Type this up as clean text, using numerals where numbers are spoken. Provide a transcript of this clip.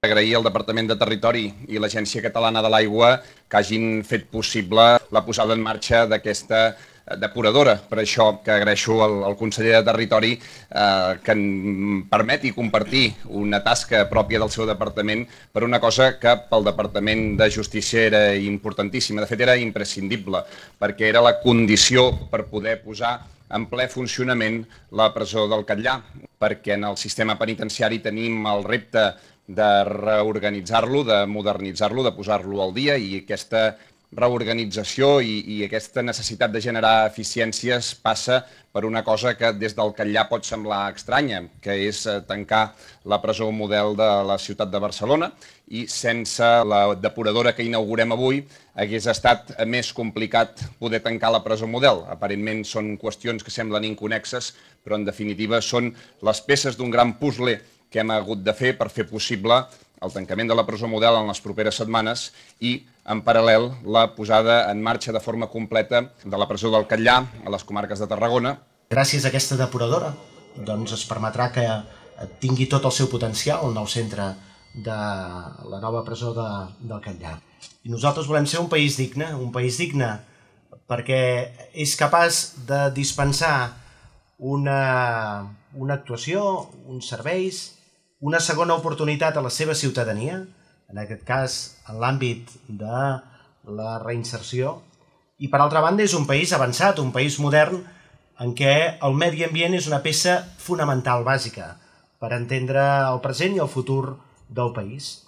Agrair al Departament de Territori i l'Agència Catalana de l'Aigua que hagin fet possible la posada en marxa d'aquesta depuradora. Per això que agraeixo al conseller de Territori que em permeti compartir una tasca pròpia del seu departament per una cosa que pel Departament de Justícia era importantíssima. De fet, era imprescindible, perquè era la condició per poder posar en ple funcionament la presó del Catllar, perquè en el sistema penitenciari tenim el repte de reorganitzar-lo, de modernitzar-lo, de posar-lo al dia, i aquesta reorganització i aquesta necessitat de generar eficiències passa per una cosa que des del Catllar pot semblar estranya, que és tancar la presó model de la ciutat de Barcelona, i sense la depuradora que inaugurem avui hagués estat més complicat poder tancar la presó model. Aparentment són qüestions que semblen inconnexes, però en definitiva són les peces d'un gran puzzle que hem hagut de fer per fer possible el tancament de la presó model en les properes setmanes i, en paral·lel, la posada en marxa de forma completa de la presó del Catllar a les comarques de Tarragona. Gràcies a aquesta depuradora es permetrà que tingui tot el seu potencial el nou centre de la nova presó del Catllar. I nosaltres volem ser un país digne perquè és capaç de dispensar una actuació, uns serveis, una segona oportunitat a la seva ciutadania, en aquest cas en l'àmbit de la reinserció, i per altra banda és un país avançat, un país modern, en què el medi ambient és una peça fonamental, bàsica, per entendre el present i el futur del país.